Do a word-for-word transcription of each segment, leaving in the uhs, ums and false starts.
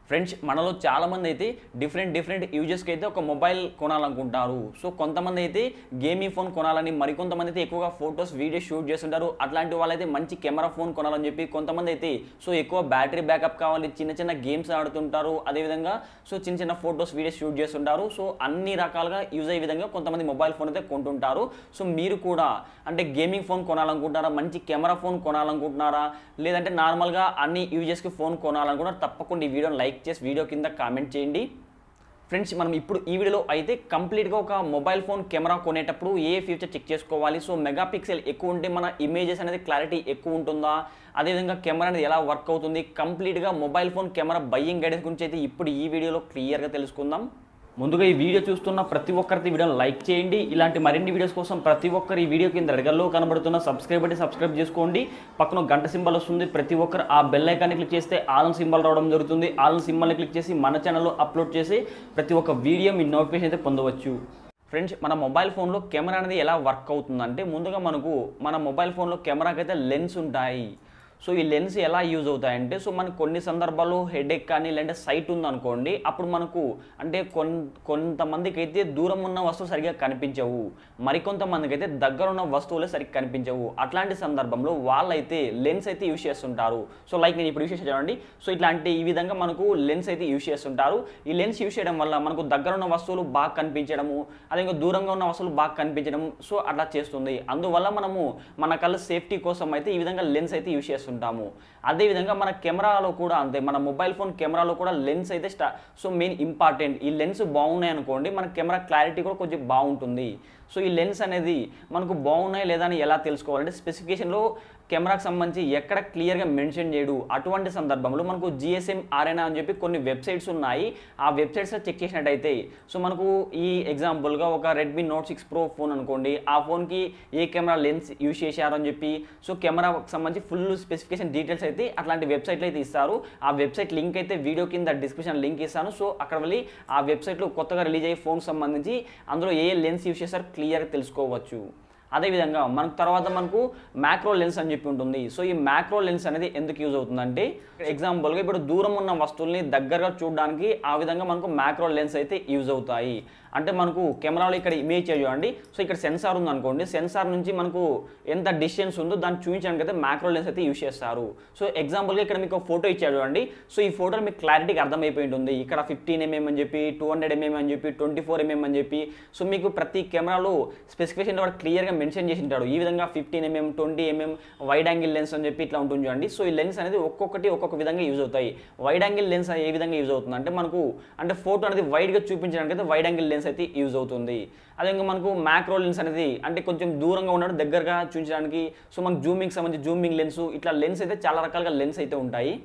Friends మనలో చాలామంది అయితే డిఫరెంట్ డిఫరెంట్ యూజెస్కి అయితే ఒక మొబైల్ కొనాలనుకుంటారు. సో కొంతమంది అయితే గేమింగ్ ఫోన్ కొనాలని, మరికొంతమంది అయితే ఎక్కువగా ఫొటోస్ వీడియోస్ షూట్ చేస్తుంటారు. అట్లాంటి వాళ్ళైతే మంచి కెమెరా ఫోన్ కొనాలని చెప్పి కొంతమంది అయితే సో ఎక్కువ బ్యాటరీ బ్యాకప్ కావాలి, చిన్న చిన్న గేమ్స్ ఆడుతుంటారు. అదేవిధంగా సో చిన్న చిన్న ఫొటోస్ వీడియోస్ షూట్ చేస్తుంటారు. సో అన్ని రకాలుగా యూజ్ అయ్యే విధంగా కొంతమంది మొబైల్ ఫోన్ అయితే కొంటుంటారు. సో మీరు కూడా అంటే గేమింగ్ ఫోన్ కొనాలనుకుంటారా, మంచి కెమెరా ఫోన్ కొనాలనుకుంటున్నారా, లేదంటే నార్మల్గా అన్ని యూజెస్కి ఫోన్ కొనాలనుకుంటారా? తప్పకుండా ఈ వీడియోని లైక్ చేసి వీడియో కింద కామెంట్ చేయండి. ఫ్రెండ్స్ మనం ఇప్పుడు ఈ వీడియోలో అయితే కంప్లీట్గా ఒక మొబైల్ ఫోన్ కెమెరా కొనేటప్పుడు ఏ ఫీచర్ చెక్ చేసుకోవాలి, సో మెగా పిక్సెల్ ఎక్కువ ఉంటే మన ఇమేజెస్ అనేది క్లారిటీ ఎక్కువ ఉంటుందా, అదేవిధంగా కెమెరా అనేది ఎలా వర్క్ అవుతుంది, కంప్లీట్గా mobile phone camera buying guidance గురించి అయితే ఇప్పుడు ఈ వీడియోలో క్లియర్గా తెలుసుకుందాం. ముందుగా ఈ వీడియో చూస్తున్న ప్రతి ఒక్కరికి వీడియోని లైక్ చేయండి. ఇలాంటి మరిన్ని వీడియోస్ కోసం ప్రతి ఒక్కరు ఈ వీడియో కింద రెడగల్లో కనబడుతున్న సబ్స్క్రైబ్ అంటే సబ్స్క్రైబ్ చేసుకోండి. పక్కన గంట సింబల్ వస్తుంది, ప్రతి ఒక్కరు ఆ బెల్ ఐకాన్ని క్లిక్ చేస్తే ఆల్ సింబల్ రావడం జరుగుతుంది. ఆల్ సింబల్ని క్లిక్ చేసి మన ఛానల్లో అప్లోడ్ చేసి ప్రతి ఒక్క వీడియో మీ నోటిఫికేషన్ అయితే పొందవచ్చు. ఫ్రెండ్స్ మన మొబైల్ ఫోన్లో కెమెరా అనేది ఎలా వర్క్ అవుతుందంటే, ముందుగా మనకు మన మొబైల్ ఫోన్లో కెమెరాకి అయితే లెన్స్ ఉంటాయి. సో ఈ లెన్స్ ఎలా యూజ్ అవుతాయంటే, సో మనకు కొన్ని సందర్భాల్లో హెడేక్ కానీ లేదంటే సైట్ ఉందనుకోండి, అప్పుడు మనకు అంటే కొన్ కొంతమందికి అయితే దూరం ఉన్న వస్తువులు సరిగ్గా కనిపించవు, మరికొంతమందికి అయితే దగ్గర ఉన్న వస్తువులే సరిగ్గా కనిపించవు. అట్లాంటి సందర్భంలో వాళ్ళైతే లెన్స్ అయితే యూజ్ చేస్తుంటారు. సో లైక్ నేను ఇప్పుడు యూజ్ చేసి చూడండి. సో ఇట్లాంటి ఈ విధంగా మనకు లెన్స్ అయితే యూజ్ చేస్తుంటారు. ఈ లెన్స్ యూజ్ చేయడం వల్ల మనకు దగ్గర ఉన్న వస్తువులు బాగా కనిపించడము, అదే ఇంకా దూరంగా ఉన్న వస్తువులు బాగా కనిపించడం, సో అట్లా చేస్తుంది. అందువల్ల మనము మన కళ్ళ సేఫ్టీ కోసం అయితే ఈ విధంగా లెన్స్ అయితే యూజ్ చేస్తుంటాము. అదేవిధంగా మన కెమెరాలో కూడా అంతే, మన మొబైల్ ఫోన్ కెమెరాలో కూడా లెన్స్ అయితే స్టా సో మెయిన్ ఇంపార్టెంట్. ఈ లెన్స్ బాగున్నాయి అనుకోండి, మన కెమెరా క్లారిటీ కూడా కొంచెం బాగుంటుంది. సో ఈ లెన్స్ అనేది మనకు బాగున్నాయి లేదా అని ఎలా తెలుసుకోవాలంటే, స్పెసిఫికేషన్లో కెమెరాకి సంబంధించి ఎక్కడ క్లియర్గా మెన్షన్ చేయడు. అటువంటి సందర్భంలో మనకు జిఎస్ఎం ఆర్ఎనా అని చెప్పి కొన్ని వెబ్సైట్స్ ఉన్నాయి. ఆ వెబ్సైట్స్లో చెక్ చేసినట్టయితే సో మనకు ఈ ఎగ్జాంపుల్గా ఒక Redmi note six pro phone అనుకోండి, ఆ ఫోన్కి ఏ కెమెరా లెన్స్ యూజ్ చేశారు అని చెప్పి సో కెమెరాకి సంబంధించి ఫుల్ స్పెసిఫికేషన్ డీటెయిల్స్ అయితే అట్లాంటి వెబ్సైట్లో అయితే ఇస్తారు. ఆ వెబ్సైట్ లింక్ అయితే వీడియో కింద డిస్క్రిప్షన్ లింక్ ఇస్తాను. సో అక్కడ వెళ్ళి ఆ వెబ్సైట్లో కొత్తగా రిలీజ్ అయ్యే ఫోన్కి సంబంధించి అందులో ఏ లెన్స్ యూజ్ చేశారో క్లియర్గా తెలుసుకోవచ్చు. అదేవిధంగా మనకు తర్వాత మనకు మ్యాక్రో లెన్స్ అని చెప్పి ఉంటుంది. సో ఈ మ్యాక్రో లెన్స్ అనేది ఎందుకు యూజ్ అవుతుందంటే, ఎగ్జాంపుల్గా ఇప్పుడు దూరం ఉన్న వస్తువుల్ని దగ్గరగా చూడడానికి ఆ విధంగా మనకు మ్యాక్రో లెన్స్ అయితే యూజ్ అవుతాయి. అంటే మనకు కెమెరాలో ఇక్కడ ఇమేజ్ చూడండి, సో ఇక్కడ సెన్సార్ ఉందనుకోండి, సెన్సార్ నుంచి మనకు ఎంత డిస్టెన్స్ ఉందో దాన్ని చూపించడానికి అయితే మ్యాక్రో లెన్స్ అయితే యూజ్ చేస్తారు. సో ఎగ్జాంపుల్గా ఇక్కడ మీకు ఫోటో ఇచ్చాడు చూడండి. సో ఈ ఫోటో మీకు క్లారిటీగా అర్థమైపోయి ఉంటుంది. ఇక్కడ ఫిఫ్టీన్ ఎంఎం అని చెప్పి, టూ హండ్రెడ్ ఎంఎం అని చెప్పి, ట్వంటీ ఫోర్ ఎంఎం అని చెప్పి, సో మీకు ప్రతి కెమెరాలో స్పెసిఫికేషన్ కూడా క్లియర్గా మెన్షన్ చేసి ఉంటాడు. ఈ విధంగా fifteen mm, twenty mm wide angle lens అని చెప్పి ఇట్లా ఉంటుంది చూడండి. సో ఈ లెన్స్ అనేది ఒక్కొక్కటి ఒక్కొక్క విధంగా యూజ్ అవుతాయి. వైడ్ యాంగిల్ లెన్స్ ఏ విధంగా యూజ్ అవుతుంది అంటే, మనకు అంటే ఫోటో అనేది వైడ్గా చూపించడానికి అయితే వైడ్ యాంగిల్ లెన్స్ అయితే యూజ్ అవుతుంది. అదే ఇంకా మనకు మ్యాక్రో లెన్స్ అనేది అంటే కొంచెం దూరంగా ఉన్నాడు దగ్గరగా చూపించడానికి, సో మనకు జూమింగ్కి సంబంధించి జూమింగ్ లెన్స్, ఇట్లా లెన్స్ అయితే చాలా రకాలుగా లెన్స్ అయితే ఉంటాయి.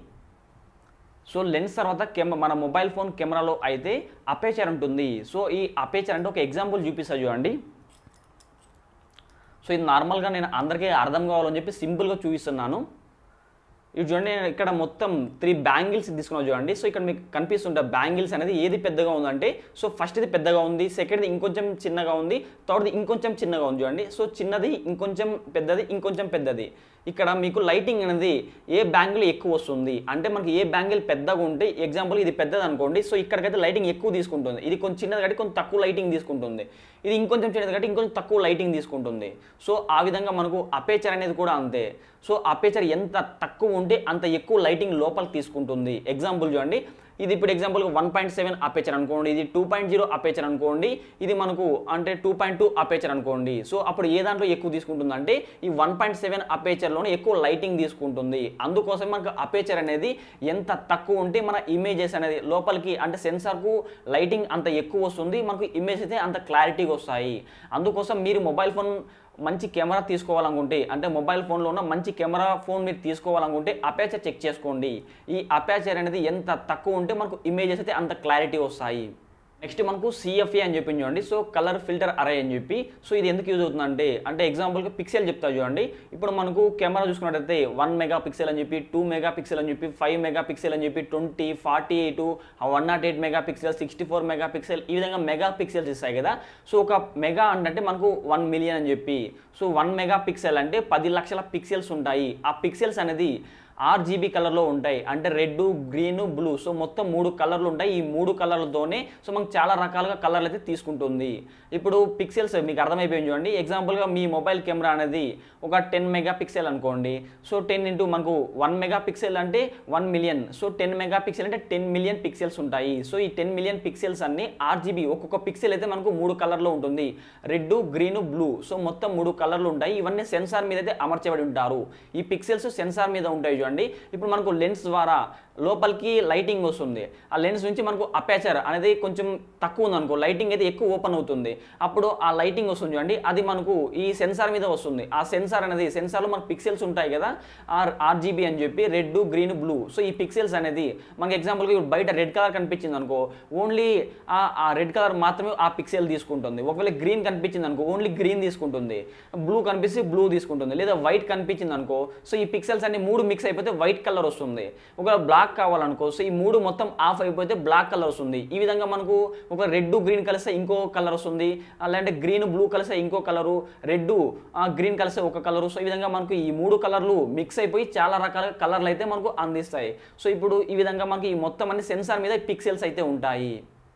సో లెన్స్ తర్వాత కెమె మన మొబైల్ ఫోన్ కెమెరాలో అయితే అపేచర్ ఉంటుంది. సో ఈ అపేచర్ అంటే ఒక ఎగ్జాంపుల్ చూపిస్తా చూడండి. సో ఇది నార్మల్గా నేను అందరికీ అర్థం కావాలని చెప్పి సింపుల్గా చూపిస్తున్నాను. ఇది చూడండి, నేను ఇక్కడ మొత్తం త్రీ బ్యాంగిల్స్ తీసుకున్నాను చూడండి. సో ఇక్కడ మీకు కనిపిస్తుంటే బ్యాంగిల్స్ అనేది ఏది పెద్దగా ఉందంటే, సో ఫస్ట్ ఇది పెద్దగా ఉంది, సెకండ్ది ఇంకొంచెం చిన్నగా ఉంది, థర్డ్ది ఇంకొంచెం చిన్నగా ఉంది చూడండి. సో చిన్నది ఇంకొంచెం పెద్దది ఇంకొంచెం పెద్దది. ఇక్కడ మీకు లైటింగ్ అనేది ఏ బ్యాంగిల్ ఎక్కువ వస్తుంది అంటే, మనకి ఏ బ్యాంగిల్ పెద్దగా ఉంటే, ఎగ్జాంపుల్ ఇది పెద్దది అనుకోండి, సో ఇక్కడికైతే లైటింగ్ ఎక్కువ తీసుకుంటుంది. ఇది కొంచెం చిన్నది కాబట్టి కొంచెం తక్కువ లైటింగ్ తీసుకుంటుంది. ఇది ఇంకొంచెం చిన్నది కాబట్టి ఇంకొంచెం తక్కువ లైటింగ్ తీసుకుంటుంది. సో ఆ విధంగా మనకు అపేచర్ అనేది కూడా అంతే. సో అపేచర్ ఎంత తక్కువ ఉంటే అంత ఎక్కువ లైటింగ్ లోపలికి తీసుకుంటుంది. ఎగ్జాంపుల్ చూడండి, ఇది ఇప్పుడు ఎగ్జాంపుల్గా వన్ పాయింట్ సెవెన్ అపేచర్ అనుకోండి, ఇది టూ పాయింట్ జీరో అపేచర్ అనుకోండి, ఇది మనకు అంటే టూ పాయింట్ టూ అపేచర్ అనుకోండి. సో అప్పుడు ఏ దాంట్లో ఎక్కువ తీసుకుంటుంది అంటే ఈ వన్ పాయింట్ సెవెన్ అపేచర్లోనే ఎక్కువ లైటింగ్ తీసుకుంటుంది. అందుకోసం మనకు అపేచర్ అనేది ఎంత తక్కువ ఉంటే మన ఇమేజెస్ అనేది లోపలికి అంటే సెన్సార్కు లైటింగ్ అంత ఎక్కువ వస్తుంది, మనకు ఇమేజ్ అయితే అంత క్లారిటీగా వస్తాయి. అందుకోసం మీరు మొబైల్ ఫోన్ మంచి కెమెరా తీసుకోవాలనుకుంటే అంటే మొబైల్ ఫోన్లో ఉన్న మంచి కెమెరా ఫోన్ మీరు తీసుకోవాలనుకుంటే అపేచర్ చెక్ చేసుకోండి. ఈ అపేచర్ అనేది ఎంత తక్కువ ఉంటే మనకు ఇమేజెస్ అయితే అంత క్లారిటీ వస్తాయి. నెక్స్ట్ మనకు సిఎఫ్ఏ అని చెప్పి చూడండి. సో కలర్ ఫిల్టర్ అరే అని చెప్పి, సో ఇది ఎందుకు యూజ్ అవుతుందంటే, అంటే ఎగ్జాంపుల్గా పిక్సెల్ చెప్తా చూడండి. ఇప్పుడు మనకు కెమెరా చూసుకున్నట్టయితే వన్ మెగా పిక్సెల్ అని చెప్పి, టూ మెగా పిక్సెల్ అని చెప్పి, ఫైవ్ మెగా పిక్సెల్ అని చెప్పి, twenty forty eight one not eight mega pixel, sixty four mega pixel, ఈ విధంగా మెగా పిక్సెల్స్ ఇస్తాయి కదా. సో ఒక మెగా అంటే మనకు వన్ మిలియన్ అని చెప్పి, సో వన్ మెగా పిక్సెల్ అంటే పది లక్షల పిక్సెల్స్ ఉంటాయి. ఆ పిక్సెల్స్ అనేది ఆర్జీబీ కలర్లో ఉంటాయి, అంటే రెడ్, గ్రీన్, బ్లూ. సో మొత్తం మూడు కలర్లు ఉంటాయి. ఈ మూడు కలర్లతోనే సో మనకు చాలా రకాలుగా కలర్లు అయితే తీసుకుంటుంది. ఇప్పుడు పిక్సెల్స్ మీకు అర్థమైపోయింది చూడండి. ఎగ్జాంపుల్గా మీ మొబైల్ కెమెరా అనేది ఒక టెన్ మెగా పిక్సెల్ అనుకోండి. సో టెన్ ఇంటూ మనకు వన్ మెగా పిక్సెల్ అంటే one million. So ten mega pixel అంటే టెన్ మిలియన్ పిక్సెల్స్ ఉంటాయి. సో ఈ టెన్ మిలియన్ పిక్సెల్స్ అన్ని ఆర్జీబీ, ఒక్కొక్క పిక్సెల్ అయితే మనకు మూడు కలర్లో ఉంటుంది, రెడ్, గ్రీన్, బ్లూ. సో మొత్తం మూడు కలర్లు ఉంటాయి. ఇవన్నీ సెన్సార్ మీద అయితే అమర్చబడి ఉంటారు. ఈ పిక్సెల్స్ సెన్సార్ మీద ఉంటాయి చూడండి. ఇప్పుడు మనకు లెన్స్ ద్వారా లోపలికి లైటింగ్ వస్తుంది. ఆ లెన్స్ నుంచి మనకు అపేచర్ అనేది కొంచెం తక్కువ ఉంది అనుకో, లైటింగ్ అయితే ఎక్కువ ఓపెన్ అవుతుంది. అప్పుడు ఆ లైటింగ్ వస్తుంది చూడండి, అది మనకు ఈ సెన్సార్ మీద వస్తుంది. ఆ సెన్సార్ అనేది, సెన్సార్లో మనకు పిక్సెల్స్ ఉంటాయి కదా, ఆర్ ఆర్జీబీ అని చెప్పి రెడ్, గ్రీన్, బ్లూ. సో ఈ పిక్సెల్స్ అనేది మనకి ఎగ్జాంపుల్గా ఇప్పుడు బయట రెడ్ కలర్ కనిపించింది అనుకో, ఓన్లీ ఆ రెడ్ కలర్ మాత్రమే ఆ పిక్సెల్ తీసుకుంటుంది. ఒకవేళ గ్రీన్ కనిపించింది అనుకో, ఓన్లీ గ్రీన్ తీసుకుంటుంది. బ్లూ కనిపిస్తే బ్లూ తీసుకుంటుంది. లేదా వైట్ కనిపించింది అనుకో, సో ఈ పిక్సెల్స్ అన్ని మూడు మిక్స్ అయిపోతే వైట్ కలర్ వస్తుంది. ఒకవేళ బ్లాక్ కావాలనుకో, సో ఈ మూడు మొత్తం ఆఫ్ అయిపోతే బ్లాక్ కలర్ వస్తుంది. ఈ విధంగా మనకు ఒక రెడ్, గ్రీన్ కలిస్తే ఇంకో కలర్ వస్తుంది, అలాంటి గ్రీన్, బ్లూ కలిస్తే ఇంకో కలరు, రెడ్, గ్రీన్ కలిస్తే ఒక కలరు. సో ఈ విధంగా మనకు ఈ మూడు కలర్లు మిక్స్ అయిపోయి చాలా రకాల కలర్లు అయితే మనకు అందిస్తాయి. సో ఇప్పుడు ఈ విధంగా మనకి ఈ మొత్తం అన్ని సెన్సార్ మీద పిక్సెల్స్ అయితే ఉంటాయి.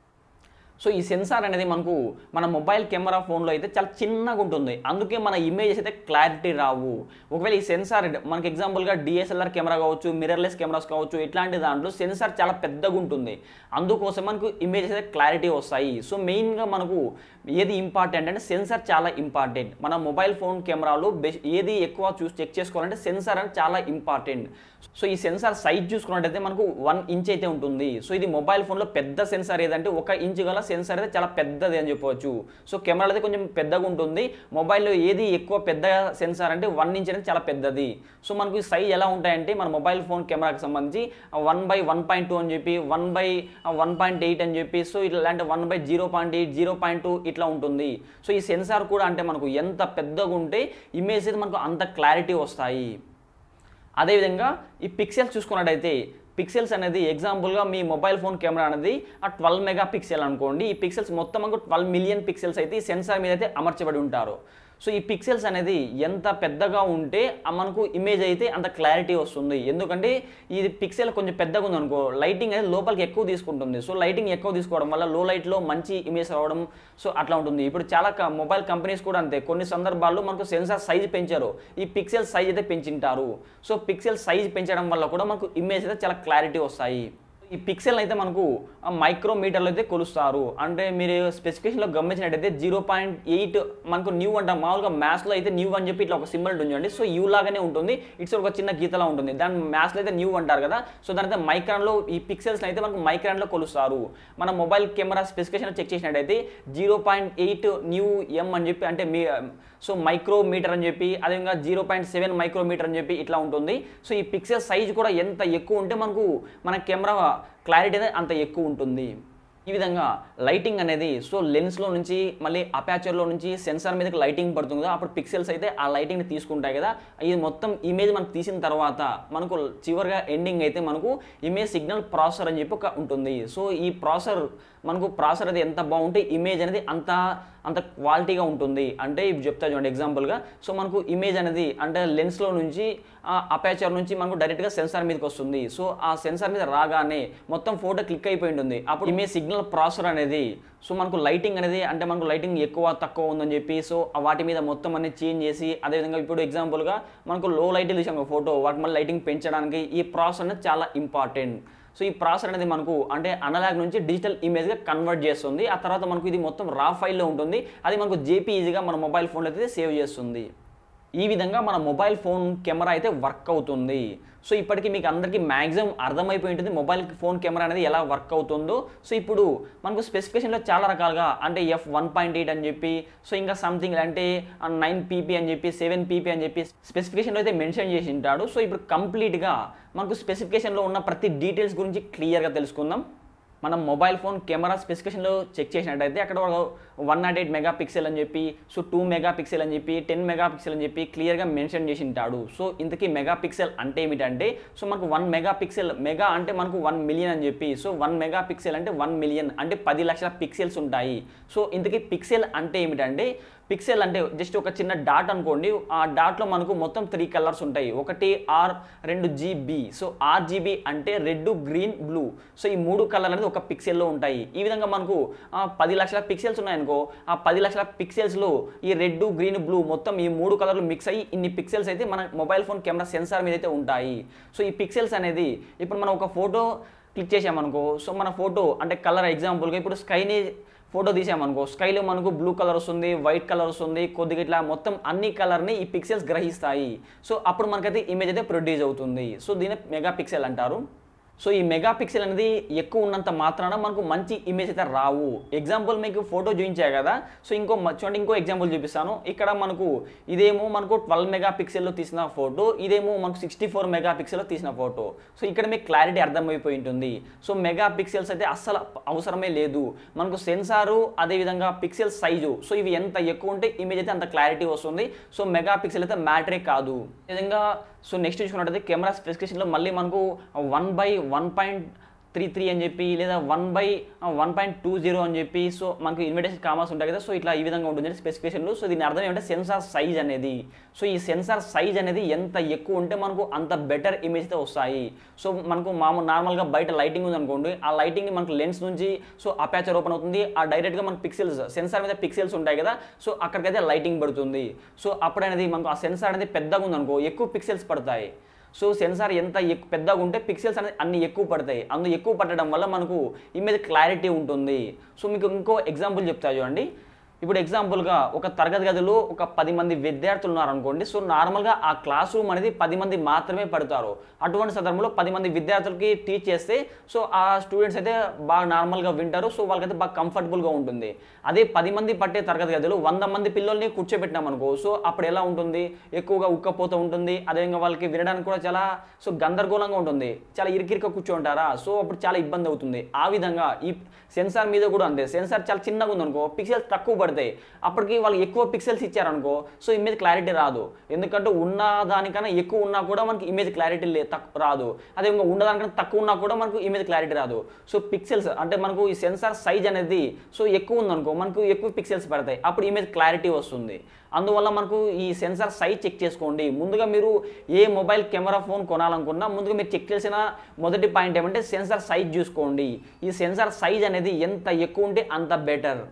సో ఈ సెన్సార్ అనేది మనకు మన మొబైల్ కెమెరా ఫోన్లో అయితే చాలా చిన్నగా ఉంటుంది. అందుకే మన ఇమేజెస్ అయితే క్లారిటీ రావు. ఒకవేళ ఈ సెన్సార్ మనకి ఎగ్జాంపుల్గా డిఎస్ఎల్ఆర్ కెమెరా కావచ్చు, మిర్రర్లెస్ కెమెరాస్ కావచ్చు, ఇట్లాంటి దాంట్లో సెన్సార్ చాలా పెద్దగా ఉంటుంది. అందుకోసం మనకు ఇమేజెస్ అయితే క్లారిటీ వస్తాయి. సో మెయిన్గా మనకు ఏది ఇంపార్టెంట్ అంటే సెన్సార్ చాలా ఇంపార్టెంట్. మన మొబైల్ ఫోన్ కెమెరాలో బెస్ట్ ఏది ఎక్కువ చూసి చెక్ చేసుకోవాలంటే సెన్సార్ అనేది చాలా ఇంపార్టెంట్. సో ఈ సెన్సార్ సైజ్ చూసుకున్నట్టయితే మనకు వన్ ఇంచ్ అయితే ఉంటుంది. సో ఇది మొబైల్ ఫోన్లో పెద్ద సెన్సార్ ఏదంటే ఒక ఇంచ్ గల సెన్సార్ అయితే చాలా పెద్దది అని చెప్పవచ్చు. సో కెమెరాలో అయితే కొంచెం పెద్దగా ఉంటుంది. మొబైల్లో ఏది ఎక్కువ పెద్ద సెన్సార్ అంటే వన్ ఇంచ్ అనేది చాలా పెద్దది. సో మనకు ఈ సైజ్ ఎలా ఉంటాయంటే మన మొబైల్ ఫోన్ కెమెరాకి సంబంధించి one by one point two అని చెప్పి, one by one point eight అని చెప్పి, సో ఇట్లాంటి one by zero point eight, zero point two ఇట్లా ఉంటుంది. సో ఈ సెన్సార్ కూడా అంటే మనకు ఎంత పెద్దగా ఉంటే ఇమేజ్ అయితే మనకు అంత క్లారిటీ వస్తాయి. అదేవిధంగా ఈ పిక్సెల్స్ చూసుకున్నట్టయితే పిక్సెల్స్ అనేది ఎగ్జాంపుల్గా మీ మొబైల్ ఫోన్ కెమెరా అనేది ఆ ట్వెల్వ్ మెగా పిక్సెల్ అనుకోండి. ఈ పిక్సెల్స్ మొత్తం మనకు ట్వెల్వ్ మిలియన్ పిక్సెల్స్ అయితే ఈ సెన్సార్ మీద అయితే అమర్చబడి ఉంటారు. సో ఈ పిక్సెల్స్ అనేది ఎంత పెద్దగా ఉంటే మనకు ఇమేజ్ అయితే అంత క్లారిటీ వస్తుంది. ఎందుకంటే ఇది పిక్సెల్ కొంచెం పెద్దగా ఉంది అనుకో, లైటింగ్ అనేది లోపలికి ఎక్కువ తీసుకుంటుంది. సో లైటింగ్ ఎక్కువ తీసుకోవడం వల్ల లో లైట్లో మంచి ఇమేజ్ రావడం సో అట్లా ఉంటుంది. ఇప్పుడు చాలా మొబైల్ కంపెనీస్ కూడా అంతే, కొన్ని సందర్భాల్లో మనకు సెన్సార్ సైజ్ పెంచారు, ఈ పిక్సెల్ సైజ్ అయితే పెంచింటారు. సో పిక్సెల్ సైజ్ పెంచడం వల్ల కూడా మనకు ఇమేజ్ అయితే చాలా క్లారిటీ వస్తాయి. ఈ పిక్సెల్ అయితే మనకు మైక్రోమీటర్లో అయితే కొలుస్తారు. అంటే మీరు స్పెసిఫికేషన్లో గమనించినట్టయితే జీరో పాయింట్ ఎయిట్ మనకు న్యూ అంటాం. మామూలుగా మ్యాథ్స్లో అయితే న్యూ అని చెప్పి ఇట్లా ఒక సింబల్ ఉంటుంది. సో యూ లాగానే ఉంటుంది, ఇట్స్ ఒక చిన్న గీతలా ఉంటుంది. దాని మ్యాథ్స్లో అయితే న్యూ అంటారు కదా. సో దానైతే మైక్రాన్లో ఈ పిక్సెల్స్ అయితే మనకు మైక్రాన్లో కొలుస్తారు. మన మొబైల్ కెమెరా స్పెసిఫికేషన్ చెక్ చేసినట్టయితే zero point eight mu M అని చెప్పి, అంటే మీ సో మైక్రోమీటర్ అని చెప్పి, అదేవిధంగా జీరో పాయింట్ సెవెన్ మైక్రోమీటర్ అని చెప్పి ఇట్లా ఉంటుంది. సో ఈ పిక్సెల్ సైజ్ కూడా ఎంత ఎక్కువ ఉంటే మనకు మన కెమెరా క్లారిటీ అనేది అంత ఎక్కువ ఉంటుంది. ఈ విధంగా లైటింగ్ అనేది సో లెన్స్లో నుంచి మళ్ళీ అపాచర్లో నుంచి సెన్సార్ మీదకి లైటింగ్ పడుతుంది కదా, అప్పుడు పిక్సెల్స్ అయితే ఆ లైటింగ్ని తీసుకుంటాయి కదా. ఇది మొత్తం ఇమేజ్ మనకు తీసిన తర్వాత మనకు చివరిగా ఎండింగ్ అయితే మనకు ఇమేజ్ సిగ్నల్ ప్రాసెసర్ అని చెప్పి ఒక ఉంటుంది. సో ఈ ప్రాసెసర్ మనకు ప్రాసెసర్ అది ఎంత బాగుంటే ఇమేజ్ అనేది అంత అంత క్వాలిటీగా ఉంటుంది. అంటే ఇప్పుడు చెప్తా చూడండి ఎగ్జాంపుల్గా. సో మనకు ఇమేజ్ అనేది అంటే లెన్స్లో నుంచి అపాచర్ నుంచి మనకు డైరెక్ట్గా సెన్సార్ మీదకి వస్తుంది. సో ఆ సెన్సార్ మీద రాగానే మొత్తం ఫోటో క్లిక్ అయిపోయి ఉంటుంది. అప్పుడు ఇమేజ్ సిగ్నల్ ప్రాసెసర్ అనేది సో మనకు లైటింగ్ అనేది అంటే మనకు లైటింగ్ ఎక్కువ తక్కువ ఉందని చెప్పి సో వాటి మీద మొత్తం అనేది చేంజ్ చేసి, అదేవిధంగా ఇప్పుడు ఎగ్జాంపుల్గా మనకు లో లైట్ తీసాం ఫోటో, వాటి మళ్ళీ లైటింగ్ పెంచడానికి ఈ ప్రాసెసర్ అనేది చాలా ఇంపార్టెంట్. సో ఈ ప్రాసెసర్ అనేది మనకు అంటే అనలాగ్ నుంచి డిజిటల్ ఇమేజ్గా కన్వర్ట్ చేస్తుంది. ఆ తర్వాత మనకు ఇది మొత్తం రా ఫైల్లో ఉంటుంది. అది మనకు జేపీఈజీగా మన మొబైల్ ఫోన్లో అయితే సేవ్ చేస్తుంది. ఈ విధంగా మన మొబైల్ ఫోన్ కెమెరా అయితే వర్క్ అవుతుంది. సో ఇప్పటికీ మీకు అందరికీ మ్యాక్సిమం అర్థమైపోయి ఉంటుంది మొబైల్ ఫోన్ కెమెరా అనేది ఎలా వర్క్ అవుతుందో. సో ఇప్పుడు మనకు స్పెసిఫికేషన్లో చాలా రకాలుగా అంటే ఎఫ్ వన్ పాయింట్ ఎయిట్ అని చెప్పి, సో ఇంకా సంథింగ్ అంటే నైన్ పీపీ అని చెప్పి, సెవెన్ పీపీ అని చెప్పి స్పెసిఫికేషన్లో అయితే మెన్షన్ చేసి ఉంటాడు. సో ఇప్పుడు కంప్లీట్గా మనకు స్పెసిఫికేషన్లో ఉన్న ప్రతి డీటెయిల్స్ గురించి క్లియర్గా తెలుసుకుందాం. మనం మొబైల్ ఫోన్ కెమెరా స్పెసిఫికేషన్లో చెక్ చేసినట్టయితే అక్కడ one not eight mega pixel అని చెప్పి, సో టూ మెగా పిక్సెల్ అని చెప్పి, టెన్ మెగా పిక్సెల్ అని చెప్పి క్లియర్గా మెన్షన్ చేసి ఉంటాడు. సో ఇంతకీ మెగా పిక్సెల్ అంటే ఏమిటంటే సో మనకు వన్ మెగా పిక్సెల్, మెగా అంటే మనకు వన్ మిలియన్ అని చెప్పి, సో వన్ మెగా పిక్సెల్ అంటే వన్ మిలియన్ అంటే పది లక్షల పిక్సెల్స్ ఉంటాయి. సో ఇంతకీ పిక్సెల్ అంటే ఏమిటంటే పిక్సెల్ అంటే జస్ట్ ఒక చిన్న డాట్ అనుకోండి, ఆ డాట్లో మనకు మొత్తం త్రీ కలర్స్ ఉంటాయి, ఒకటి ఆర్, రెండు జీబీ. సో ఆర్జీబీ అంటే రెడ్, గ్రీన్, బ్లూ. సో ఈ మూడు కలర్ అనేది ఒక పిక్సెల్లో ఉంటాయి. ఈ విధంగా మనకు పది లక్షల పిక్సెల్స్ ఉన్నాయనుకో, ఆ పది లక్షల పిక్సెల్స్లో ఈ రెడ్, గ్రీన్, బ్లూ మొత్తం ఈ మూడు కలర్లు మిక్స్ అయ్యి ఇన్ని పిక్సెల్స్ అయితే మన మొబైల్ ఫోన్ కెమెరా సెన్సార్ మీద అయితే ఉంటాయి. సో ఈ పిక్సెల్స్ అనేది ఇప్పుడు మనం ఒక ఫోటో క్లిక్ చేసామనుకో, సో మన ఫోటో అంటే కలర్ ఎగ్జాంపుల్గా ఇప్పుడు స్కైని ఫోటో తీసామనుకో, స్కైలో మనకు బ్లూ కలర్ వస్తుంది, వైట్ కలర్ వస్తుంది, కొద్దిగా ఇట్లా మొత్తం అన్ని కలర్ని ఈ పిక్సెల్స్ గ్రహిస్తాయి. సో అప్పుడు మనకైతే ఇమేజ్ అయితే ప్రొడ్యూస్ అవుతుంది. సో దీన్ని మెగా పిక్సెల్ అంటారు. సో ఈ మెగా పిక్సెల్ అనేది ఎక్కువ ఉన్నంత మాత్రాన మనకు మంచి ఇమేజ్ అయితే రావు. ఎగ్జాంపుల్ మీకు ఫోటో చూపించా కదా, సో ఇంకో చూడండి ఇంకో ఎగ్జాంపుల్ చూపిస్తాను. ఇక్కడ మనకు ఇదేమో మనకు ట్వెల్వ్ మెగా పిక్సెల్లో తీసిన ఫోటో, ఇదేమో మనకు సిక్స్టీ ఫోర్ మెగా పిక్సెల్లో తీసిన ఫోటో. సో ఇక్కడ మీకు క్లారిటీ అర్థమైపోయి ఉంటుంది. సో మెగా పిక్సెల్స్ అయితే అస్సలు అవసరమే లేదు. మనకు సెన్సారు అదేవిధంగా పిక్సెల్ సైజు, సో ఇవి ఎంత ఎక్కువ ఉంటే ఇమేజ్ అయితే అంత క్లారిటీ వస్తుంది. సో మెగా పిక్సెల్ అయితే మ్యాటరే కాదు. ఈ విధంగా సో నెక్స్ట్ చూసుకున్నట్టయితే కెమెరా స్పెసిఫికేషన్లో మళ్ళీ మనకు one by one point three three అని చెప్పి లేదా one by one point two zero అని చెప్పి సో మనకు ఇన్విటేషన్ కామర్స్ ఉంటాయి కదా, సో ఇట్లా ఈ విధంగా ఉంటుంది స్పెసిఫికేషన్లు. సో దీని అర్థం ఏమంటే సెన్సార్ సైజ్ అనేది. సో ఈ సెన్సార్ సైజ్ అనేది ఎంత ఎక్కువ ఉంటే మనకు అంత బెటర్ ఇమేజ్ అయితే వస్తాయి. సో మనకు మామూలు నార్మల్గా బయట లైటింగ్ ఉంది అనుకోండి, ఆ లైటింగ్ మనకు లెన్స్ నుంచి సో అపాచర్ ఓపెన్ అవుతుంది, ఆ డైరెక్ట్గా మనకు పిక్సెల్స్ సెన్సార్ మీద పిక్సెల్స్ ఉంటాయి కదా, సో అక్కడికైతే లైటింగ్ పడుతుంది. సో అప్పుడు అనేది మనకు ఆ సెన్సార్ అనేది పెద్దగా ఉందనుకో ఎక్కువ పిక్సెల్స్ పడతాయి. సో సెన్సార్ ఎంత ఎక్కువ పెద్దగా ఉంటే పిక్సెల్స్ అనేది అన్ని ఎక్కువ పడతాయి. అందు ఎక్కువ పట్టడం వల్ల మనకు ఇమేజ్ క్లారిటీ ఉంటుంది. సో మీకు ఇంకో ఎగ్జాంపుల్ చెప్తా చూడండి. ఇప్పుడు ఎగ్జాంపుల్గా ఒక తరగతి గదిలో ఒక పది మంది విద్యార్థులు ఉన్నారనుకోండి, సో నార్మల్గా ఆ క్లాస్ రూమ్ అనేది పది మంది మాత్రమే పడతారు. అటువంటి సందర్భంలో పది మంది విద్యార్థులకి టీచ్ చేస్తే సో ఆ స్టూడెంట్స్ అయితే బాగా నార్మల్గా వింటారు. సో వాళ్ళకైతే బాగా కంఫర్టబుల్గా ఉంటుంది. అదే పది మంది పట్టే తరగతి గదిలో వంద మంది పిల్లల్ని కూర్చోబెట్టినాం అనుకో, సో అప్పుడు ఎలా ఉంటుంది, ఎక్కువగా ఉక్కపోతూ ఉంటుంది. అదేవిధంగా వాళ్ళకి వినడానికి కూడా చాలా సో గందరగోళంగా ఉంటుంది, చాలా ఇరికిరిక కూర్చోంటారా, సో అప్పుడు చాలా ఇబ్బంది అవుతుంది. ఆ విధంగా ఈ సెన్సార్ మీద కూడా అంతే. సెన్సార్ చాలా చిన్నగా ఉందనుకో పిక్సెల్స్ తక్కువ పడతాయి. అప్పటికి వాళ్ళు ఎక్కువ పిక్సెల్స్ ఇచ్చారనుకో సో ఇమేజ్ క్లారిటీ రాదు. ఎందుకంటే ఉన్న దానికన్నా ఎక్కువ ఉన్నా కూడా మనకి ఇమేజ్ క్లారిటీ లే తక్కువ రాదు. అదే ఇంకా ఉన్నదానికన్నా తక్కువ ఉన్నా కూడా మనకు ఇమేజ్ క్లారిటీ రాదు. సో పిక్సెల్స్ అంటే మనకు ఈ సెన్సార్ సైజ్ అనేది సో ఎక్కువ ఉందనుకో మనకు ఎక్కువ పిక్సెల్స్ పడతాయి, అప్పుడు ఇమేజ్ క్లారిటీ వస్తుంది. అందువల్ల మనకు ఈ సెన్సార్ సైజ్ చెక్ చేసుకోండి. ముందుగా మీరు ఏ మొబైల్ కెమెరా ఫోన్ కొనాలనుకున్నా ముందుగా మీరు చెక్ చేసిన మొదటి పాయింట్ ఏమంటే సెన్సార్ సైజ్ చూసుకోండి. ఈ సెన్సార్ సైజ్ అనేది ఎంత ఎక్కువ ఉంటే అంత బెటర్.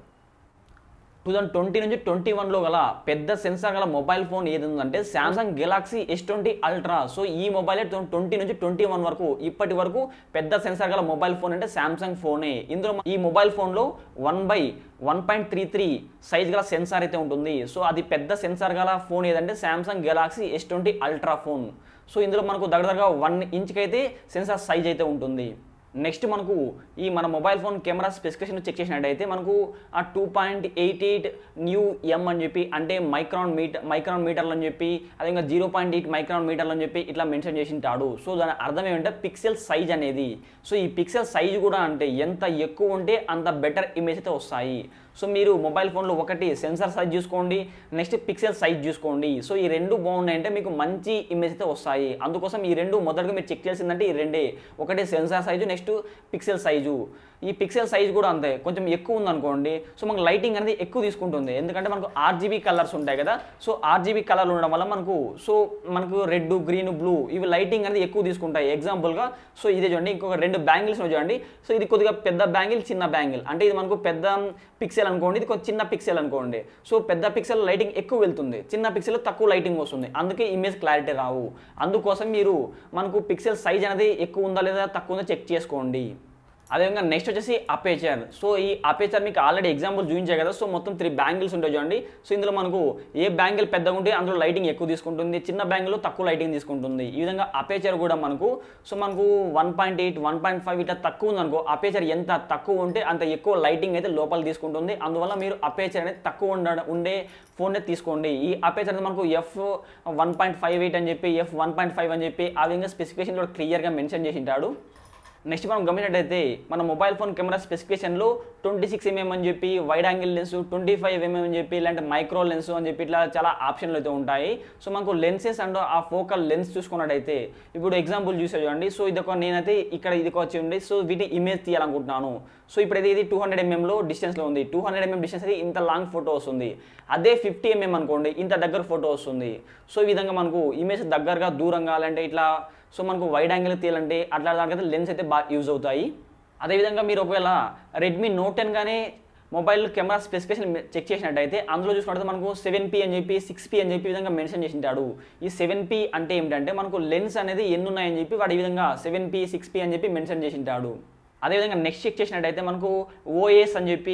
టూ థౌసండ్ ట్వంటీ నుంచి ట్వంటీ వన్లో గల పెద్ద సెన్సార్ గల మొబైల్ ఫోన్ ఏది ఉందంటే Samsung Galaxy S twenty ultra. So ఈ మొబైల్ ట్వంటీ నుంచి ట్వంటీ వన్ వరకు ఇప్పటి వరకు పెద్ద సెన్సార్ గల మొబైల్ ఫోన్ అంటే శాంసంగ్ ఫోనే. ఇందులో ఈ మొబైల్ ఫోన్లో one by one point three three size గల సెన్సార్ అయితే ఉంటుంది. సో అది పెద్ద సెన్సార్ గల ఫోన్ ఏదంటే Samsung Galaxy S twenty ultra phone. So ఇందులో మనకు దగ్గరగా వన్ ఇంచ్కి అయితే సెన్సార్ సైజ్ అయితే ఉంటుంది. నెక్స్ట్ మనకు ఈ మన mobile phone camera specification check చేసినట్టయితే మనకు ఆ two point eight eight mu M అని చెప్పి అంటే మైక్రాన్ మీటర్ మైక్రాన్ మీటర్లు అని చెప్పి అదేవిధంగా జీరో పాయింట్ ఎయిట్ మైక్రాన్ మీటర్లు అని చెప్పి ఇట్లా మెన్షన్ చేసి ఉంటాడు. సో దాని అర్థం ఏమంటే పిక్సెల్ సైజ్ అనేది. సో ఈ పిక్సెల్ సైజ్ కూడా అంటే ఎంత ఎక్కువ ఉంటే అంత బెటర్ ఇమేజ్ అయితే వస్తాయి. సో మీరు మొబైల్ ఫోన్లో ఒకటి సెన్సార్ సైజ్ చూసుకోండి, నెక్స్ట్ పిక్సెల్ సైజ్ చూసుకోండి. సో ఈ రెండు బాగున్నాయంటే మీకు మంచి ఇమేజ్ అయితే వస్తాయి. అందుకోసం ఈ రెండు మొదటగా మీరు చెక్ చేయాల్సిందంటే ఈ రెండే, ఒకటి sensor size next pixel size. ఈ పిక్సెల్ సైజ్ కూడా అంతే, కొంచెం ఎక్కువ ఉందనుకోండి సో మనకు లైటింగ్ అనేది ఎక్కువ తీసుకుంటుంది. ఎందుకంటే మనకు ఆర్జీబీ కలర్స్ ఉంటాయి కదా, సో ఆర్జీబీ కలర్లు ఉండడం వల్ల మనకు సో మనకు రెడ్, గ్రీన్, బ్లూ ఇవి లైటింగ్ అనేది ఎక్కువ తీసుకుంటాయి. ఎగ్జాంపుల్గా సో ఇదే చూడండి, ఇంకొక రెండు బ్యాంగిల్స్ చూడండి. సో ఇది కొద్దిగా పెద్ద బ్యాంగిల్, చిన్న బ్యాంగిల్. అంటే ఇది మనకు పెద్ద పిక్సెల్ అనుకోండి, ఇది కొంచెం చిన్న పిక్సెల్ అనుకోండి. సో పెద్ద పిక్సెల్ లైటింగ్ ఎక్కువ వెళ్తుంది, చిన్న పిక్సెల్ తక్కువ లైటింగ్ వస్తుంది, అందుకే ఇమేజ్ క్లారిటీ రావు. అందుకోసం మీరు మనకు పిక్సెల్ సైజ్ అనేది ఎక్కువ ఉందా లేదా తక్కువ ఉందా చెక్ చేసుకోండి. అదేవిధంగా నెక్స్ట్ వచ్చేసి అపేచర్. సో ఈ అపేచర్ మీకు ఆల్రెడీ ఎగ్జాంపుల్ చూపించాయి కదా, సో మొత్తం త్రీ బ్యాంగిల్స్ ఉంటాయి చూడండి. సో ఇందులో మనకు ఏ బ్యాంగిల్ పెద్దగా ఉంటే అందులో లైటింగ్ ఎక్కువ తీసుకుంటుంది, చిన్న బ్యాంగిల్లో తక్కువ లైటింగ్ తీసుకుంటుంది. ఈ విధంగా అపేచర్ కూడా మనకు సో మనకు one point eight one point five ఇట్లా తక్కువ ఉందనుకో, అపేచర్ ఎంత తక్కువ ఉంటే అంత ఎక్కువ లైటింగ్ అయితే లోపల తీసుకుంటుంది. అందువల్ల మీరు అపేచర్ అనేది తక్కువ ఉండ ఉండే ఫోన్ తీసుకోండి. ఈ అపేచర్ అనేది మనకు F one point five eight అని చెప్పి ఎఫ్ వన్ పాయింట్ ఫైవ్ అని చెప్పి ఆ విధంగా స్పెసిఫికేషన్ కూడా క్లియర్గా మెన్షన్ చేసి ఉంటాడు. నెక్స్ట్ మనం గమనించినట్టయితే మన మొబైల్ ఫోన్ కెమెరా స్పెసిఫికేషన్లో ట్వంటీ సిక్స్ ఎంఎం అని చెప్పి wide angle lens, twenty five MM అని చెప్పి ఇలాంటి మైక్రో లెన్స్ అని చెప్పి ఇట్లా చాలా ఆప్షన్లు అయితే ఉంటాయి. సో మనకు లెన్సెస్ అండ్ ఆ ఫోకల్ లెన్స్ చూసుకున్నట్టయితే ఇప్పుడు ఎగ్జాంపుల్ చూసే చూడండి. సో ఇది ఒక నేనైతే ఇక్కడ ఇది వచ్చి ఉంది. సో వీటి ఇమేజ్ తీయాలనుకుంటున్నాను. సో ఇప్పుడైతే ఇది టూ హండ్రెడ్ ఎంఎంలో డిస్టెన్స్లో ఉంది. టూ హండ్రెడ్ ఎంఎం డిస్టెన్స్ అయితే ఇంత లాంగ్ ఫోటో వస్తుంది. అదే ఫిఫ్టీ ఎంఎం అనుకోండి ఇంత దగ్గర ఫోటో వస్తుంది. సో ఈ విధంగా మనకు ఇమేజ్ దగ్గరగా దూరంగా అంటే ఇట్లా సో మనకు వైడ్ యాంగిల్ తీయాలంటే అట్లా దానికైతే లెన్స్ అయితే బాగా యూజ్ అవుతాయి. అదేవిధంగా మీరు ఒకవేళ రెడ్మీ నోట్ టెన్ కానీ మొబైల్ కెమెరా స్పెసిఫికేషన్ చెక్ చేసినట్టయితే అందులో చూసుకుంటే మనకు సెవెన్ పీ అని చెప్పి సిక్స్ పీ అని చెప్పి ఈ విధంగా మెన్షన్ చేసి ఉంటాడు. ఈ సెవెన్ పీ అంటే ఏమిటంటే మనకు లెన్స్ అనేది ఎన్ని ఉన్నాయని చెప్పి వాడు ఈ విధంగా సెవెన్ పీ సిక్స్ పీ అని చెప్పి మెన్షన్ చేసి ఉంటాడు. అదేవిధంగా నెక్స్ట్ చెక్ చేసినట్టయితే మనకు ఓఎస్ అని చెప్పి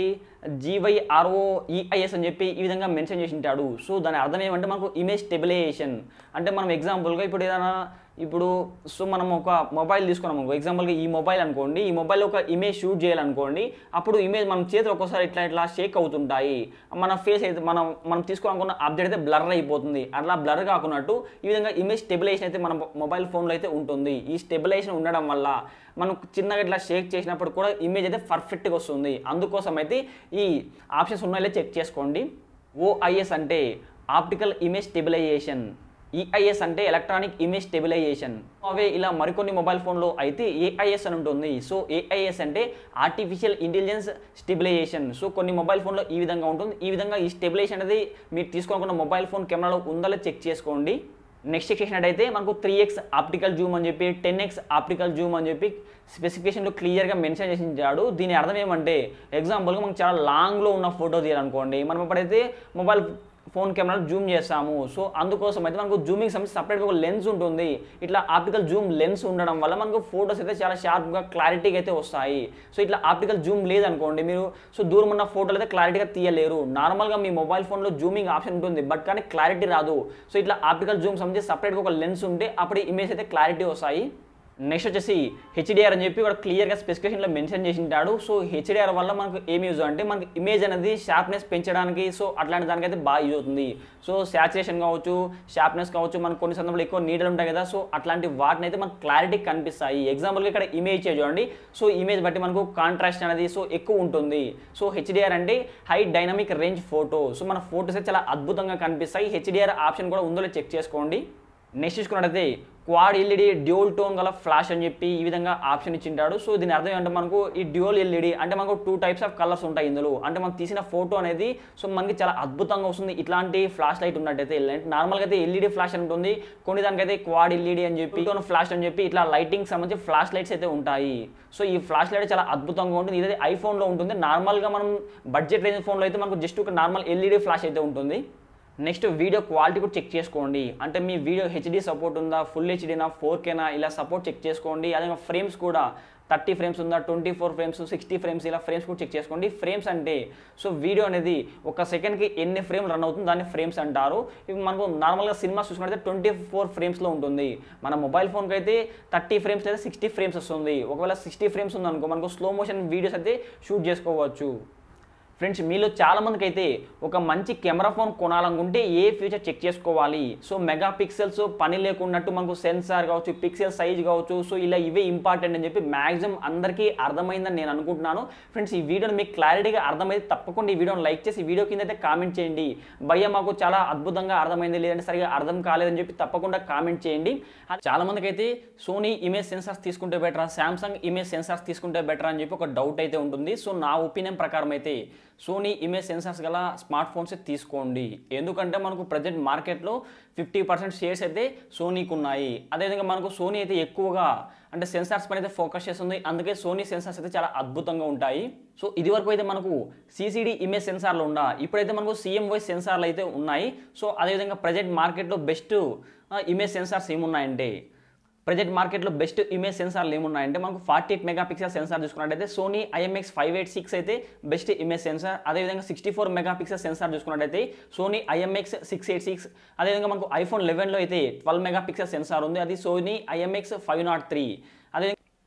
జీవైఆర్ఓఈఐఎస్ అని చెప్పి ఈ విధంగా మెన్షన్ చేసి ఉంటాడు. సో దాని అర్థం ఏమంటే మనకు ఇమేజ్ స్టెబిలైజేషన్ అంటే మనం ఎగ్జాంపుల్గా ఇప్పుడు ఏదైనా ఇప్పుడు సో మనం ఒక మొబైల్ తీసుకున్నాం అనుకో, ఎగ్జాంపుల్గా ఈ మొబైల్ అనుకోండి, ఈ మొబైల్ ఒక ఇమేజ్ షూట్ చేయాలనుకోండి, అప్పుడు ఇమేజ్ మనం చేతులు ఒక్కోసారి ఇట్లా ఇట్లా షేక్ అవుతుంటాయి. మన ఫేస్ అయితే మనం మనం తీసుకోవాలనుకున్న ఆబ్జెక్ట్ అయితే బ్లర్ అయిపోతుంది. అట్లా బ్లర్ కాకున్నట్టు ఈ విధంగా ఇమేజ్ స్టెబిలైజేషన్ అయితే మన మొబైల్ ఫోన్లో అయితే ఉంటుంది. ఈ స్టెబిలైజేషన్ ఉండడం వల్ల మనం చిన్నగా ఇట్లా షేక్ చేసినప్పుడు కూడా ఇమేజ్ అయితే పర్ఫెక్ట్గా వస్తుంది. అందుకోసం అయితే ఈ ఆప్షన్స్ ఉన్నాయో చెక్ చేసుకోండి. ఓఐఎస్ అంటే ఆప్టికల్ ఇమేజ్ స్టెబిలైజేషన్, ఈఐఎస్ అంటే ఎలక్ట్రానిక్ ఇమేజ్ స్టెబిలైజేషన్. అవే ఇలా మరికొన్ని మొబైల్ ఫోన్లో అయితే ఏఐఎస్ అని ఉంటుంది. సో ఏఐఎస్ అంటే ఆర్టిఫిషియల్ ఇంటెలిజెన్స్ స్టెబిలైజేషన్. సో కొన్ని మొబైల్ ఫోన్లో ఈ విధంగా ఉంటుంది. ఈ విధంగా ఈ స్టెబిలైజేషన్ అనేది మీరు తీసుకోకుండా మొబైల్ ఫోన్ కెమెరాలో ఉందో చెక్ చేసుకోండి. నెక్స్ట్ చెక్ చేసినట్టయితే మనకు త్రీ ఎక్స్ ఆప్టికల్ జూమ్ అని చెప్పి టెన్ ఎక్స్ ఆప్టికల్ జూమ్ అని చెప్పి స్పెసిఫికేషన్లో క్లియర్గా మెన్షన్ చేసి ఇచ్చాడు. దీని అర్థం ఏమంటే ఎగ్జాంపుల్గా మనకు చాలా లాంగ్లో ఉన్న ఫోటో తీయాలనుకోండి, మనం ఎప్పుడైతే మొబైల్ ఫోన్ కెమెరాలు జూమ్ చేస్తాము. సో అందుకోసం అయితే మనకు జూమింగ్ సంబంధించి సపరేట్గా ఒక లెన్స్ ఉంటుంది. ఇట్లా ఆప్టికల్ జూమ్ లెన్స్ ఉండడం వల్ల మనకు ఫోటోస్ అయితే చాలా షార్ప్గా క్లారిటీగా అయితే వస్తాయి. సో ఇట్లా ఆప్టికల్ జూమ్ లేదనుకోండి మీరు సో దూరం ఉన్న ఫోటోలు అయితే క్లారిటీగా తీయలేరు. నార్మల్గా మీ మొబైల్ ఫోన్లో జూమింగ్ ఆప్షన్ ఉంటుంది బట్ కానీ క్లారిటీ రాదు. సో ఇట్లా ఆప్టికల్ జూమ్ సంబంధించి సపరేట్గా ఒక లెన్స్ ఉంటే అప్పుడు ఇమేజ్ అయితే క్లారిటీ వస్తాయి. నెక్స్ట్ వచ్చేసి హెచ్డిఆర్ అని చెప్పి వాడు క్లియర్గా స్పెసిఫికేషన్లో మెన్షన్ చేసి ఉంటాడు. సో హెచ్డిఆర్ వల్ల మనకు ఏం యూజ్ అంటే మనకి ఇమేజ్ అనేది షార్ప్నెస్ పెంచడానికి సో అట్లాంటి దానికైతే బాగా యూజ్ అవుతుంది. సో శాచురేషన్ కావచ్చు, షార్ప్నెస్ కావచ్చు, మనకు కొన్ని సందర్భంలో ఎక్కువ నీడలు ఉంటాయి కదా, సో అట్లాంటి వాటిని అయితే మనకు క్లారిటీ కనిపిస్తాయి. ఎగ్జాంపుల్గా ఇక్కడ ఇమేజ్ చూడండి. సో ఇమేజ్ బట్టి మనకు కాంట్రాస్ట్ అనేది సో ఎక్కువ ఉంటుంది. సో హెచ్డిఆర్ అంటే high dynamic range photo. So మన ఫోటోస్ అయితే చాలా అద్భుతంగా కనిపిస్తాయి. హెచ్డిఆర్ ఆప్షన్ కూడా ఉందో చెక్ చేసుకోండి. నెక్స్ట్ చూసుకున్నట్టయితే క్వాడ్ ఎల్ఈడి డ్యూల్ టోన్ గల ఫ్లాష్ అని చెప్పి ఈ విధంగా ఆప్షన్ ఇచ్చింటాడు. సో దీని అర్థం ఏంటంటే మనకు ఈ డ్యూల్ ఎల్ఈడి అంటే మనకు టూ టైప్స్ ఆఫ్ కలర్స్ ఉంటాయి ఇందులో. అంటే మనం తీసిన ఫోటో అనేది సో మనకి చాలా అద్భుతంగా వస్తుంది ఇట్లాంటి ఫ్లాష్ లైట్ ఉన్నట్టయితే. నార్మల్గా అయితే ఎల్ఈడి ఫ్లాష్ అని ఉంటుంది, కొన్ని దానికైతే క్వాడ్ ఎల్ఈడి అని చెప్పి టోన్ ఫ్లాష్ అని చెప్పి ఇట్లా లైటింగ్ సంబంధించి ఫ్లాష్ లైట్స్ అయితే ఉంటాయి. సో ఈ ఫ్లాష్ లైట్ చాలా అద్భుతంగా ఉంటుంది. ఇదైతే ఐఫోన్లో ఉంటుంది. నార్మల్గా మనం బడ్జెట్ రేంజ్ ఫోన్లో అయితే మనకు జస్ట్ ఒక నార్మల్ ఎల్ఈడి ఫ్లాష్ అయితే ఉంటుంది. నెక్స్ట్ వీడియో క్వాలిటీ కూడా చెక్ చేసుకోండి. అంటే మీ వీడియో హెచ్డీ సపోర్ట్ ఉందా, ఫుల్ హెచ్డీనా, ఫోర్ కేనా ఇలా సపోర్ట్ చెక్ చేసుకోండి. అదే ఫ్రేమ్స్ కూడా థర్టీ ఫ్రేమ్స్ ఉందా, twenty four frames, sixty frames ఇలా ఫ్రేమ్స్ కూడా చెక్ చేసుకోండి. ఫ్రేమ్స్ అంటే సో వీడియో అనేది ఒక సెకండ్కి ఎన్ని ఫ్రేమ్ రన్ అవుతుంది దాన్ని ఫ్రేమ్స్ అంటారు. ఇవి మనకు నార్మల్గా సినిమా చూసుకుంటే ట్వంటీ ఫోర్ ఫ్రేమ్స్లో ఉంటుంది. మన మొబైల్ ఫోన్కి అయితే థర్టీ ఫ్రేమ్స్ లేదా సిక్స్టీ ఫ్రేమ్స్ వస్తుంది. ఒకవేళ సిక్స్టీ ఫ్రేమ్స్ ఉందనుకో మనకు స్లో మోషన్ వీడియోస్ అయితే షూట్ చేసుకోవచ్చు. ఫ్రెండ్స్ మీలో చాలామందికి అయితే ఒక మంచి కెమెరా ఫోన్ కొనాలనుకుంటే ఏ ఫీచర్ చెక్ చేసుకోవాలి. సో మెగా పిక్సెల్స్ పని లేకున్నట్టు మనకు సెన్సార్ కావచ్చు, పిక్సెల్ సైజ్ కావచ్చు, సో ఇలా ఇవే ఇంపార్టెంట్ అని చెప్పి మ్యాక్సిమం అందరికీ అర్థమైందని నేను అనుకుంటున్నాను. ఫ్రెండ్స్ ఈ వీడియోని మీకు క్లారిటీగా అర్థమైతే తప్పకుండా ఈ వీడియోని లైక్ చేసి వీడియో కింద అయితే కామెంట్ చేయండి. భయ్య మాకు చాలా అద్భుతంగా అర్థమైంది లేదంటే సరిగా అర్థం కాలేదని చెప్పి తప్పకుండా కామెంట్ చేయండి. చాలామందికి అయితే సోనీ ఇమేజ్ సెన్సార్స్ తీసుకుంటే బెటరా, శాంసంగ్ ఇమేజ్ సెన్సార్స్ తీసుకుంటే బెటరా అని చెప్పి ఒక డౌట్ అయితే ఉంటుంది. సో నా ఒపీనియన్ ప్రకారం అయితే సోనీ ఇమేజ్ సెన్సార్స్ గల స్మార్ట్ ఫోన్స్ తీసుకోండి. ఎందుకంటే మనకు ప్రజెంట్ మార్కెట్లో ఫిఫ్టీ పర్సెంట్ షేర్స్ అయితే సోనీకి ఉన్నాయి. అదేవిధంగా మనకు సోనీ అయితే ఎక్కువగా అంటే సెన్సార్స్ పైన అయితే ఫోకస్ చేస్తుంది. అందుకే సోనీ సెన్సార్స్ అయితే చాలా అద్భుతంగా ఉంటాయి. సో ఇది వరకు అయితే మనకు సీసీడీ ఇమేజ్ సెన్సార్లు ఉండా, ఇప్పుడైతే మనకు సిఎంవైస్ సెన్సార్లు అయితే ఉన్నాయి. సో అదేవిధంగా ప్రజెంట్ మార్కెట్లో బెస్ట్ ఇమేజ్ సెన్సార్స్ ఏమున్నాయంటే ప్రజెంట్ మార్కెట్లో బెస్ట్ ఇమేజ్ సెన్సార్లు ఏమున్నాయంటే మనకు forty eight mega pixel sensor చూసుకున్నట్టయితే Sony IMX five eight six అయితే బెస్ట్ ఇమేజ్ సెన్సార్. అదేవిధంగా sixty four mega pixel sensor చూసుకున్నట్టయితే Sony IMX six eight six. అదేవిధంగా మనకు ఐఫోన్ లెవెన్లో అయితే ట్వెల్వ్ మెగా పిక్సెల్ సెన్సార్ ఉంది, అది Sony IMX five not three. అదే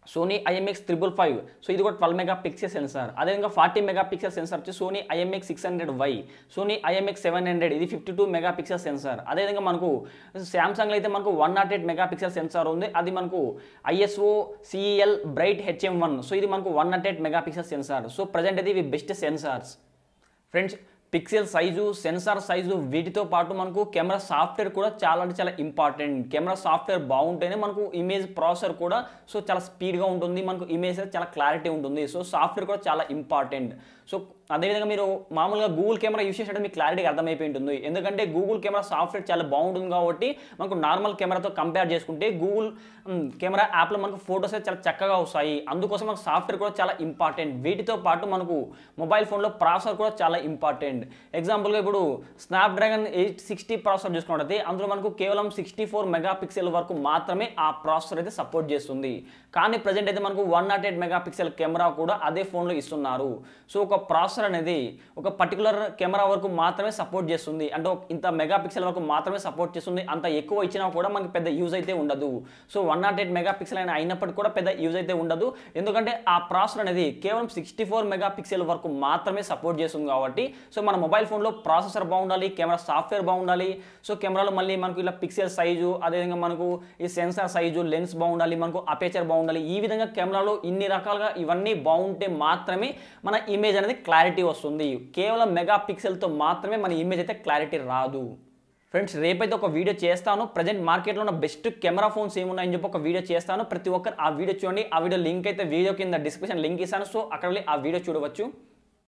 Sony IMX triple five so ఇది కూడా ట్వెల్వ్ మెగా పిక్సెల్ సెన్సార్. అదేవిధంగా ఫార్టీ మెగా పిక్సెల్ సెన్సార్ వచ్చి Sony IMX six hundred Y, Sony IMX seven hundred ఇది fifty two mega pixel sensor. అదేవిధంగా మనకు శాంసంగ్లో అయితే మనకు one not eight mega pixel sensor ఉంది, అది మనకు ISO cell bright HM one. So ఇది మనకు one not eight mega pixel censor. So present అయితే ఇవి best sensors friends. Pixel size, sensor size, వీటితో పాటు మనకు కెమెరా సాఫ్ట్వేర్ కూడా చాలా అంటే చాలా ఇంపార్టెంట్. కెమెరా సాఫ్ట్వేర్ బాగుంటేనే మనకు ఇమేజ్ ప్రాసెసర్ కూడా సో చాలా స్పీడ్గా ఉంటుంది, మనకు ఇమేజ్ చాలా క్లారిటీ ఉంటుంది. సో సాఫ్ట్వేర్ కూడా చాలా ఇంపార్టెంట్. సో అదేవిధంగా మీరు మామూలుగా గూగుల్ కెమెరా యూస్ చేసేటప్పుడు మీకు క్లారిటీగా అర్థమైపోయి ఉంటుంది, ఎందుకంటే గూగుల్ కెమెరా సాఫ్ట్వేర్ చాలా బాగుంటుంది కాబట్టి మనకు నార్మల్ కెమెరాతో కంపేర్ చేసుకుంటే గూగుల్ కెమెరా యాప్లో మనకు ఫొటోస్ అయితే చాలా చక్కగా వస్తాయి. అందుకోసం మనకు సాఫ్ట్వేర్ కూడా చాలా ఇంపార్టెంట్. వీటితో పాటు మనకు మొబైల్ ఫోన్లో ప్రాసెసర్ కూడా చాలా ఇంపార్టెంట్. ఎగ్జాంపుల్గా ఇప్పుడు స్నాప్డ్రాగన్ ఎయిట్ సిక్స్టీ ప్రాసెసర్ చూసుకున్నట్టయితే అందులో మనకు కేవలం సిక్స్టీ ఫోర్ మెగా పిక్సెల్ వరకు మాత్రమే ఆ ప్రాసెసర్ అయితే సపోర్ట్ చేస్తుంది. కానీ ప్రజెంట్ అయితే మనకు one not eight mega pixel camera కూడా అదే ఫోన్లో ఇస్తున్నారు. సో ఒక ప్రాసెసర్ అనేది ఒక పర్టికులర్ కెమెరా వరకు మాత్రమే సపోర్ట్ చేస్తుంది, అంటే ఇంత మెగా పిక్సెల్ వరకు మాత్రమే సపోర్ట్ చేస్తుంది. అంత ఎక్కువ ఇచ్చినా కూడా మనకి పెద్ద యూజ్ అయితే ఉండదు. So one not eight mega pixel అయినా అయినప్పటికీ కూడా పెద్ద యూజ్ అయితే ఉండదు, ఎందుకంటే ఆ ప్రాసెసర్ అనేది కేవలం సిక్స్టీ ఫోర్ మెగా పిక్సెల్ వరకు మాత్రమే సపోర్ట్ చేస్తుంది. కాబట్టి సో మన మొబైల్ ఫోన్లో ప్రాసెసర్ బాగుండాలి, కెమెరా సాఫ్ట్వేర్ బాగుండాలి. సో కెమెరాలో మళ్ళీ మనకు ఇలా పిక్సెల్ సైజు, అదేవిధంగా మనకు ఈ సెన్సార్ సైజు, లెన్స్ బాగుండాలి, మనకు అపేచర్ బాగుండాలి. ఈ విధంగా కెమెరాలో ఇన్ని రకాలుగా ఇవన్నీ బాగుంటే మాత్రమే మన ఇమేజ్ అనేది క్లారిటీ వస్తుంది. కేవలం మెగా పిక్సెల్తో మాత్రమే మన ఇమేజ్ అయితే క్లారిటీ రాదు. ఫ్రెండ్స్ రేపైతే ఒక వీడియో చేస్తాను, ప్రజెంట్ మార్కెట్లో ఉన్న బెస్ట్ కెమెరా ఫోన్స్ ఏమున్నాయని చెప్పి ఒక వీడియో చేస్తాను. ప్రతి ఒక్కరు ఆ వీడియో చూడండి. ఆ వీడియో లింక్ అయితే వీడియో కింద డిస్క్రిప్షన్ లింక్ ఇస్తాను, సో అక్కడ వెళ్ళి ఆ వీడియో చూడవచ్చు.